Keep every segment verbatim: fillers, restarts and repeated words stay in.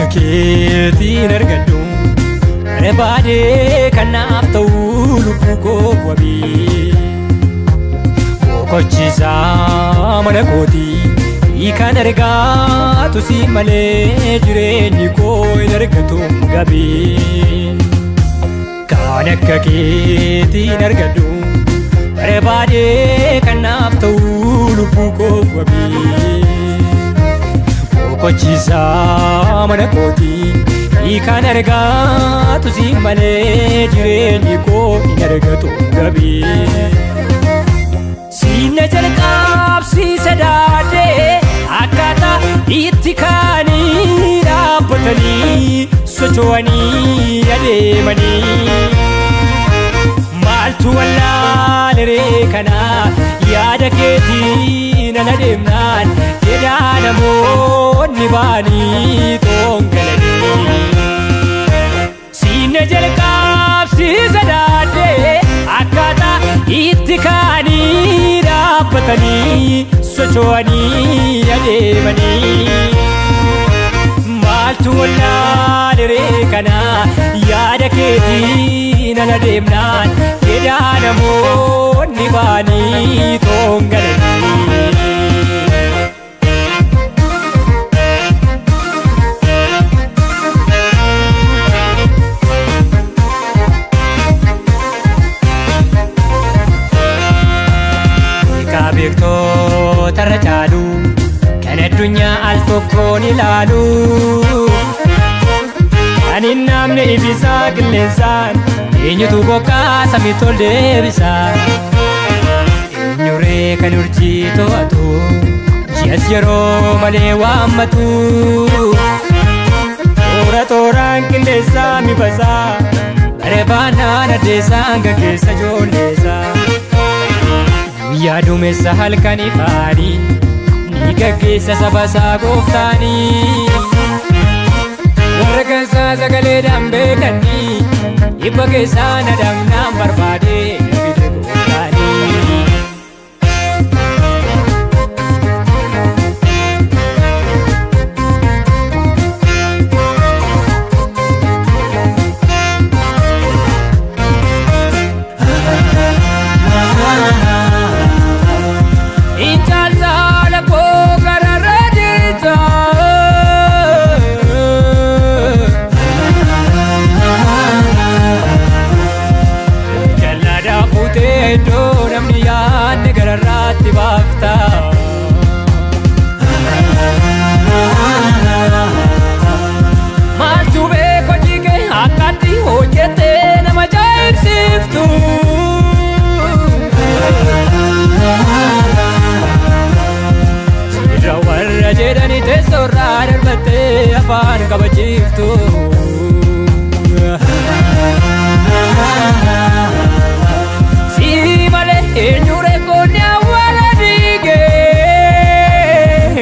keetiin argadhu barbaade kanaaf ta'uu lubbuu koo wabii boqochiisaa mana kootii kan argaatu si malee jireenyi koo hin argatu gabii kan akka keetiin argadhu barbaade kanaaf ta'uu lubbuu koo wabii boqochiisaa mana kootii kan argaatu si malee jireenyi koo hin argatu gabii Sinna jalqabsiisa daadee akkaataa itti kaanii dhaabbatanii socho'anii adeemanii maaltu wallaaleree kana yaada keetiin ana deemnaan jedhaa namoonni baanii toongalanii Sinna jalqabsiisa daadee akkaataa itti kaanii dhaabbatanii socho'anii adeemanii maaltu wallaaleree kana yaada keetiin ana deemnaan jedhaa namoonni baanii toongalanii beektoota irra caalu kan addunyaa al tokkoon ilaalu kan hin namne ibisaa qilleensaan eenyutu bokkaa samiitti ol deebisaa eenyuree kan urjii to'atu ji'as yeroo malee waammatu toora tooraan qindeessaa mibasaa bareebaanaan addeessaan gaggeessa ijoolleessaa Yaadumessa halkan ifaanii ni gaggeessa saba isaa gooftaanii warra keessaa sagaleedhaan beekanii dhibba keessaa nadamnaan barbaade fide gooftaanii Iddoo namni yaadne gararraatti baafta maaltu beeko jige akkatti hojjettee nama ajaa'ibsiiftu Jira warra jedhani teessoorraa darbattee afaan qabachiiftu eenyuree koonni awwaala dhiigee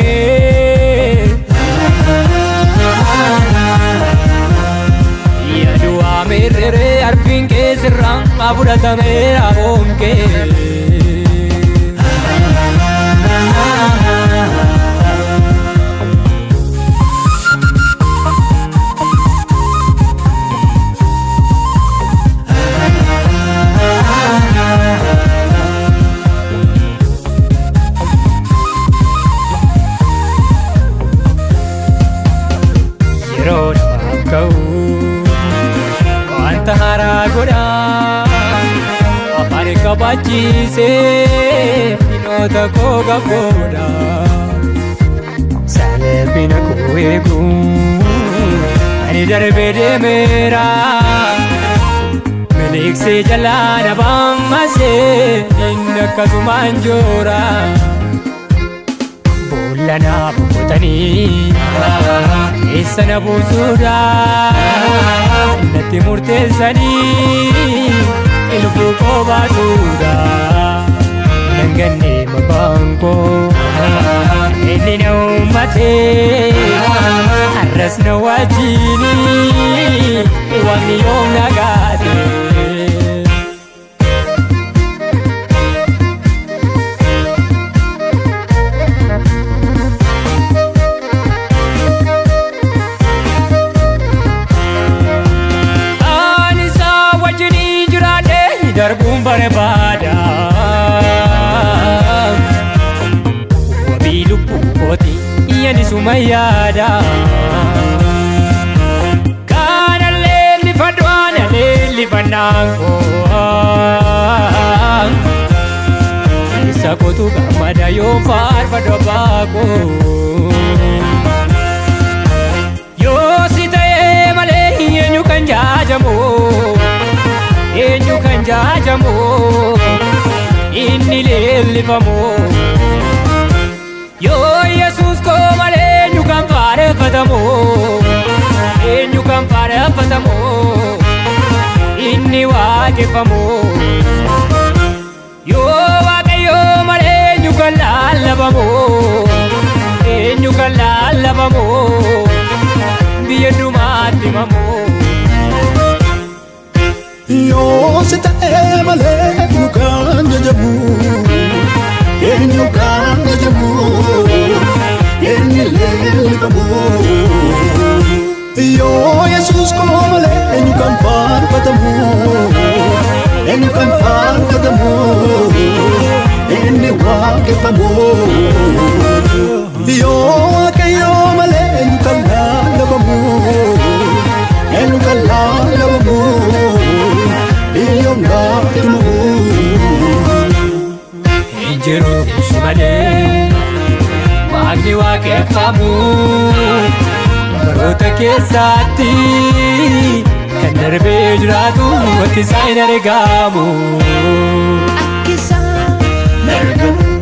yaaduu ameerree arfiin keessirraan fudhatameera boomkee wanta haaraa godhaa afaan qabachiisee hinoota koo gabboodha salphina koo eeguun ani darbee deemeera miliksee jalaa na baammasee inni akkasumaan joora boolla na boqotanii eessa na buusuudha natti murteessanii lubbuu koo baasuudha nan gannee maqaan koo inni na uummatee har'as na wajjinii waaqni yoom na gaate barbaada wabii lubbuu kooti iyyani suma yaada kaana leellifadhu ana leellifannaan koo isa kootu gammada yoo faarfadhu abbaa koo yoo si ta'ee malee eenyu kan jaajamu eenyu kan jaajamu inni leellifamu yoo Yesuus koo malee eenyu kan faarfatamu eenyu kan faarfatamu inni waaqeffamu yoo Waaqayyo malee eenyu kan lallabamu eenyu kan lallabamu biyya dhumaatti mamu yoo si ta'ee malee eenyu kan jajamu eenyu kan jajamu inni leellifamu yoo Yesuus koo malee eenyu kan faarfatamu eenyu kan faarfatamu inni waaqeffamu yoo Waaqayyo malee eenyu kan lallabamu eenyu kan lallabamu Injiru malee waaqni waaqeffamu baroota keessaatti kan darbee jiraatu wanti isaa hin argamu. Akka isaa hin argamu.